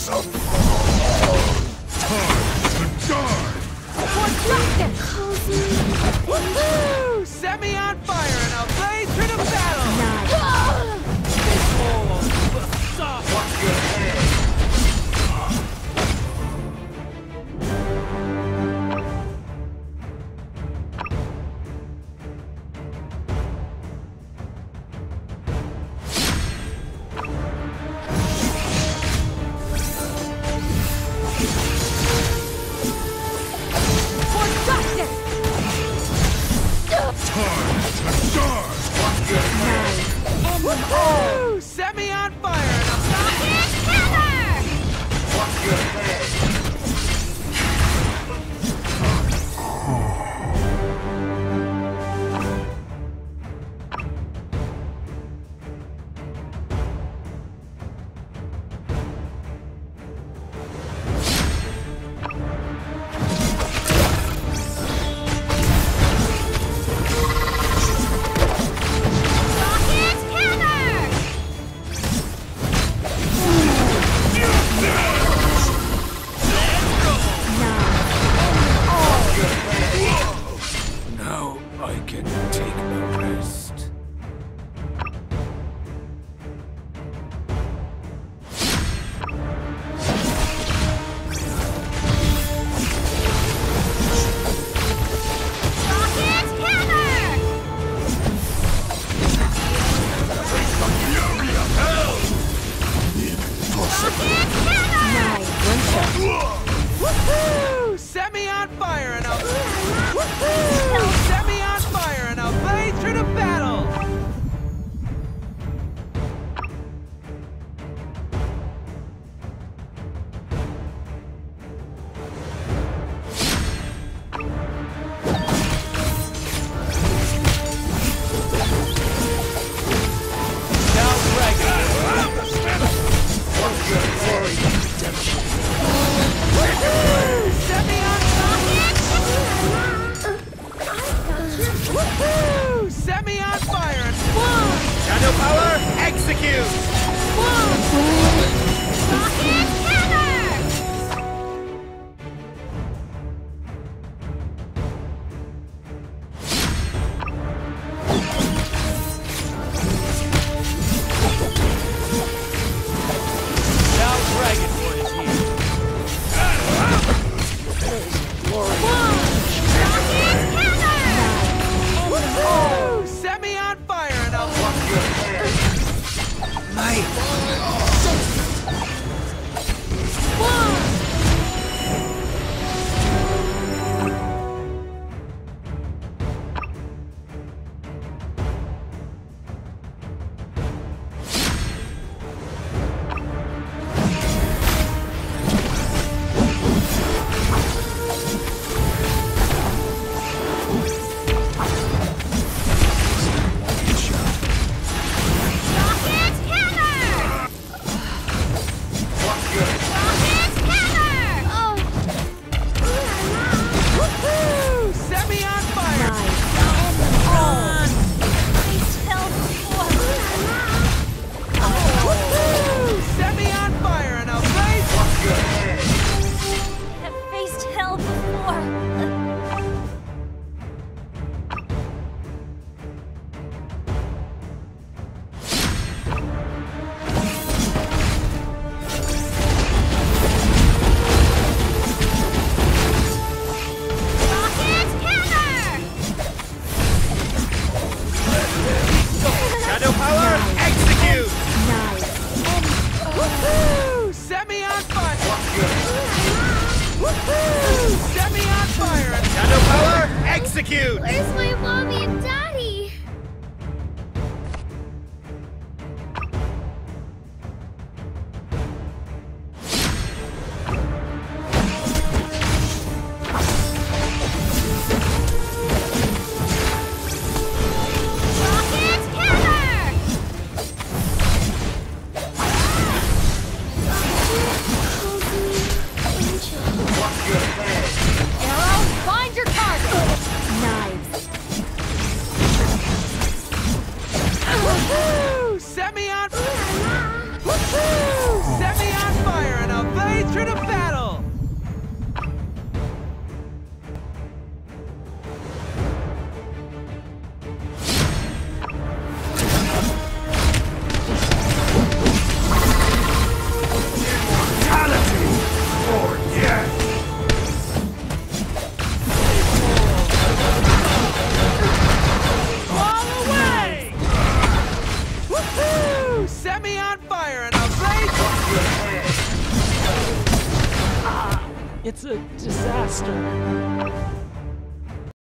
Woohoo! Set me on fire and I'll blaze through the battle! Woohoo! Set me on fire and I'll stop it! Hammer! Watch your head! Woohoo! Set me on fire and I'll... Woohoo! Set me on fire and I'll blaze through the battle! Set me on fire and Shadow power, execute! Rocket hammer! Now Dragonwood is here. Woohoo! Set me on fire and I'll... Execute! Where's my mommy and daddy? Rocket hammer! Arrow, find your target! Knives. Woohoo! Set me on... Woohoo! Set me on fire and I'll... Return to battle! Immortality or death! All away! Woohoo! Set me on fire and I'll blaze. It's a disaster.